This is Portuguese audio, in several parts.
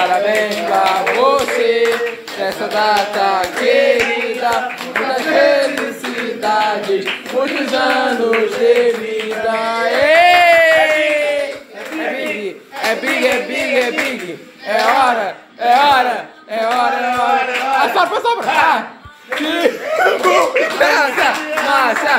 parabéns pra você, nessa data querida, muitas felicidades, muitos anos de vida. É big, é big, é big, é hora, é hora, é hora, é hora. Sopra, sopra! Massa!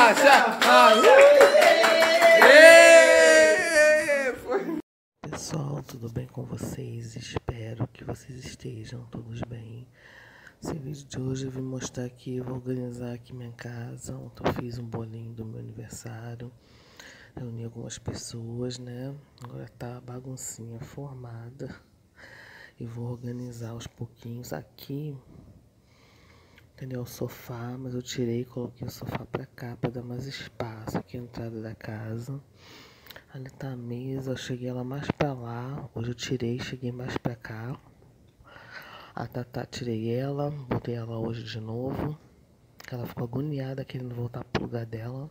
Pessoal, tudo bem com vocês? Espero que vocês estejam todos bem. Esse vídeo de hoje eu vim mostrar aqui, eu vou organizar aqui minha casa. Ontem eu fiz um bolinho do meu aniversário, reuni algumas pessoas, né? Agora tá a baguncinha formada e vou organizar aos pouquinhos aqui. Entendeu? O sofá, mas eu tirei e coloquei o sofá pra cá pra dar mais espaço aqui na entrada da casa. Ali tá a mesa, eu cheguei ela mais pra lá. Hoje eu tirei, cheguei mais pra cá. A Tatá, tirei ela, botei ela hoje de novo. Ela ficou agoniada querendo voltar pro lugar dela.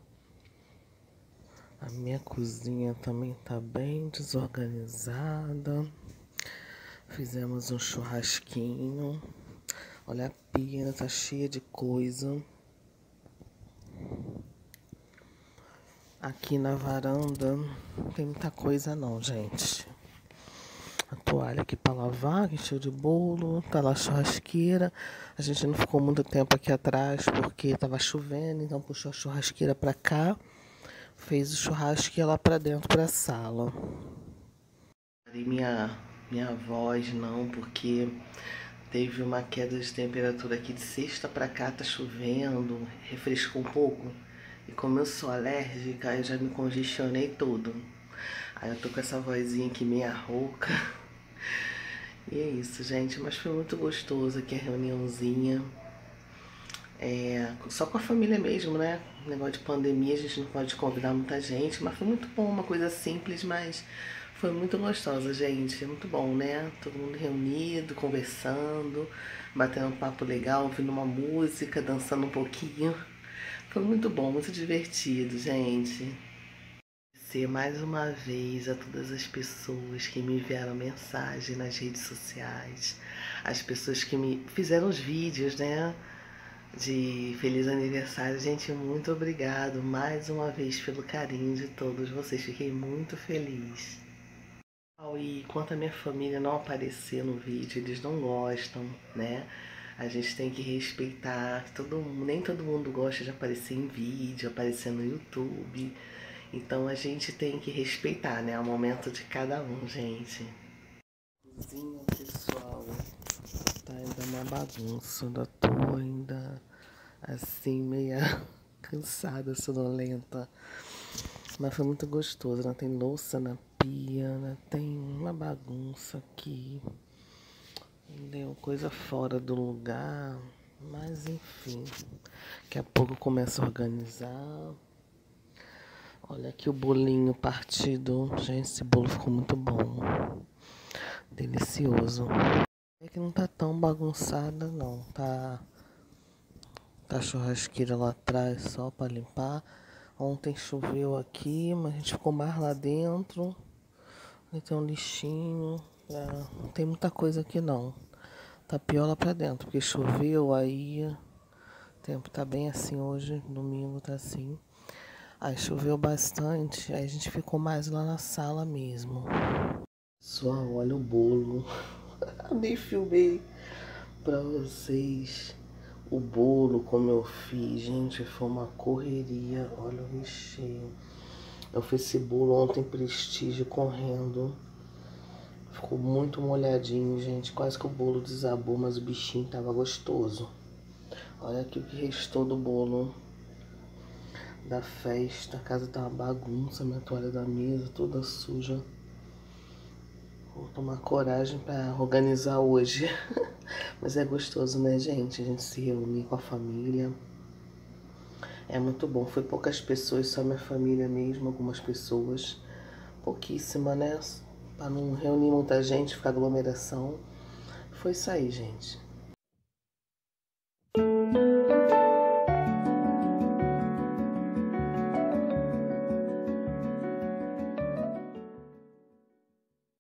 A minha cozinha também tá bem desorganizada. Fizemos um churrasquinho. Olha, a pia tá cheia de coisa. Aqui na varanda não tem muita coisa não, gente. A toalha aqui pra lavar, encheu de bolo. Tá lá a churrasqueira. A gente não ficou muito tempo aqui atrás porque tava chovendo, então puxou a churrasqueira pra cá. Fez o churrasco e ia lá pra dentro, pra sala. Minha voz não, porque teve uma queda de temperatura aqui de sexta pra cá, tá chovendo, refrescou um pouco. E como eu sou alérgica, eu já me congestionei todo. Aí eu tô com essa vozinha aqui meia rouca. E é isso, gente. Mas foi muito gostoso aqui a reuniãozinha. Só com a família mesmo, né? Negócio de pandemia, a gente não pode convidar muita gente. Mas foi muito bom, uma coisa simples, mas foi muito gostosa, gente. É muito bom, né? Todo mundo reunido, conversando, batendo um papo legal, ouvindo uma música, dançando um pouquinho. Foi muito bom, muito divertido, gente. Agradecer mais uma vez a todas as pessoas que me enviaram mensagem nas redes sociais, as pessoas que me fizeram os vídeos, né, de feliz aniversário. Gente, muito obrigado mais uma vez pelo carinho de todos vocês, fiquei muito feliz. E quanto a minha família não aparecer no vídeo, eles não gostam, né? A gente tem que respeitar, nem todo mundo gosta de aparecer em vídeo, aparecer no YouTube. Então a gente tem que respeitar, né? O momento de cada um, gente. Cozinha, pessoal, tá ainda uma bagunça. Ainda tô assim, meia cansada, sonolenta. Mas foi muito gostoso, né? Tem louça na pia, né? Tem uma bagunça aqui. Deu coisa fora do lugar. Mas enfim, daqui a pouco eu começo a organizar. Olha aqui o bolinho partido. Gente, esse bolo ficou muito bom. Delicioso. É que não tá tão bagunçada, não. Tá a churrasqueira lá atrás só pra limpar. Ontem choveu aqui, mas a gente ficou mais lá dentro. Aí tem um lixinho. Não tem muita coisa aqui, não. Tá pior lá pra dentro, porque choveu aí. O tempo tá bem assim hoje. Domingo tá assim. Aí choveu bastante, aí a gente ficou mais lá na sala mesmo. Pessoal, olha o bolo. Nem filmei pra vocês o bolo como eu fiz. Gente, foi uma correria. Olha o recheio. Eu fiz esse bolo ontem, Prestígio, correndo. Ficou muito molhadinho, gente. Quase que o bolo desabou, mas o bichinho tava gostoso. Olha aqui o que restou do bolo da festa. A casa tá uma bagunça, minha toalha da mesa toda suja. Vou tomar coragem pra organizar hoje. Mas é gostoso, né, gente? A gente se reunir com a família. É muito bom. Foi poucas pessoas, só minha família mesmo, algumas pessoas. Pouquíssima, né? Pra não reunir muita gente, ficar aglomeração. Foi isso aí, gente.